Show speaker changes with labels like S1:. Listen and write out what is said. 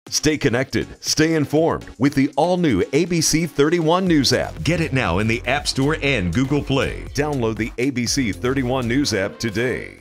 S1: Stay connected, stay informed with the all-new ABC 31 News app. Get it now in the App Store and Google Play. Download the ABC 31 News app today.